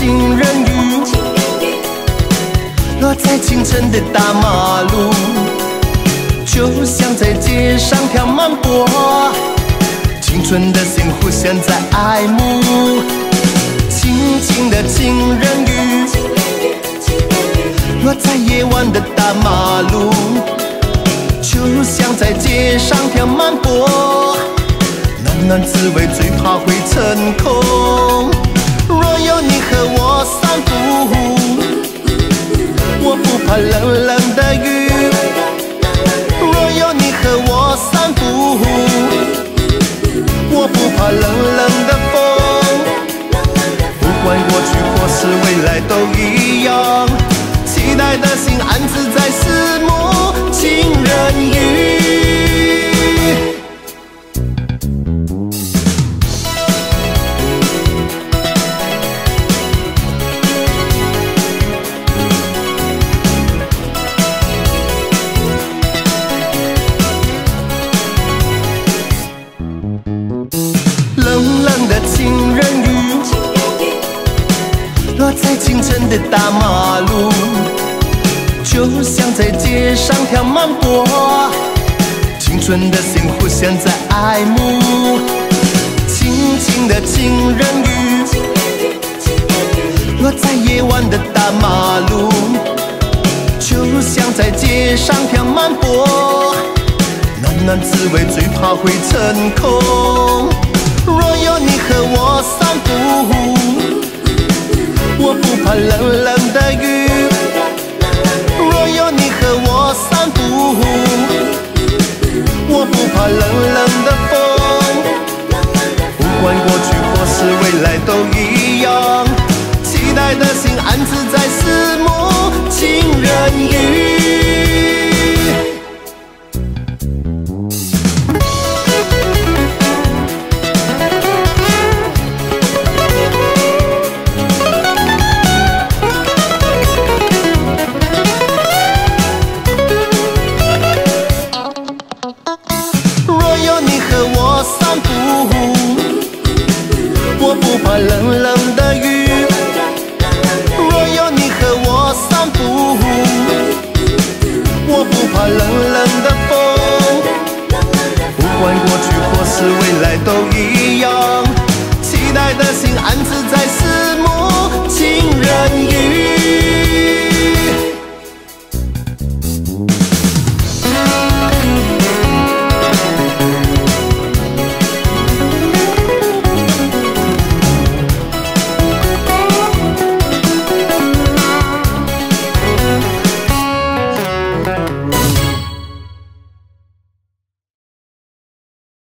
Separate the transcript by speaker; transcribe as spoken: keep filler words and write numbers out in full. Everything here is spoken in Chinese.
Speaker 1: 情人雨，落在清晨的大马路，就像在街上飘满波，青春的心互相在爱慕。轻轻的情人雨，落在夜晚的大马路，就像在街上飘满波，暖暖滋味最怕会成空。若有你和我散步，我不怕冷冷的雨。若有你和我散步，我不怕冷冷的风。不管过去或是未来都一样，期待的心安置在四目情人雨。冷冷的情人雨，落在清晨的大马路，就像在街上飘满波，青春的心互相在爱慕。轻轻的情人雨，落在夜晚的大马路，就像在街上飘满波，暖暖滋味最怕会成空。若有你和我散步，我不怕冷冷的雨。若有你和我散步，我不怕冷冷的风。不管过去或是未来都一样，期待的心安置在四目情人雨。散步，我不怕冷冷的雨。若有你和我散步，我不怕冷冷的风。不管过去或是未来都一样，期待的心安置在四目情人雨。